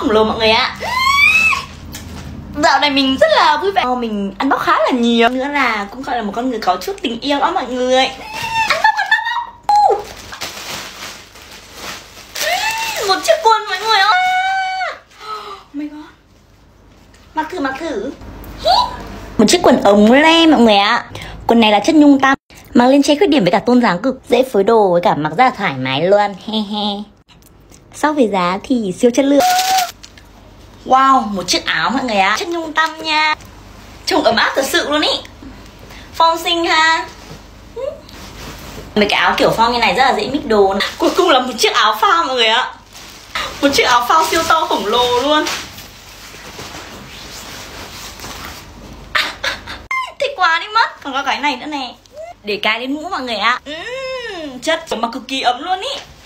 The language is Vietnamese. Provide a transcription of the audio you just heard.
khổng lồ mọi người ạ. Dạo này mình rất là vui vẻ, mình ăn bóc khá là nhiều, nữa là cũng gọi là một con người có chút tình yêu đó mọi người. Ăn bóc. Một chiếc quần mọi người ơi. Oh my god. Mặc thử. Một chiếc quần ống lem mọi người ạ. Quần này là chất nhung tăm, mặc lên che khuyết điểm với cả tôn dáng cực, dễ phối đồ với cả mặc rất là thoải mái luôn. He he. So về giá thì siêu chất lượng. Wow, một chiếc áo mọi người ạ, chất nhung tăm nha. Trông ấm áp thật sự luôn ý. Phong xinh ha. Mấy cái áo kiểu phong như này rất là dễ mix đồ. Cuối cùng là một chiếc áo phao mọi người ạ. Một chiếc áo phao siêu to khổng lồ luôn. Thích quá đi mất. Còn có cái này nữa nè, để cài lên mũ mọi người ạ. Chất mà cực kỳ ấm luôn ý.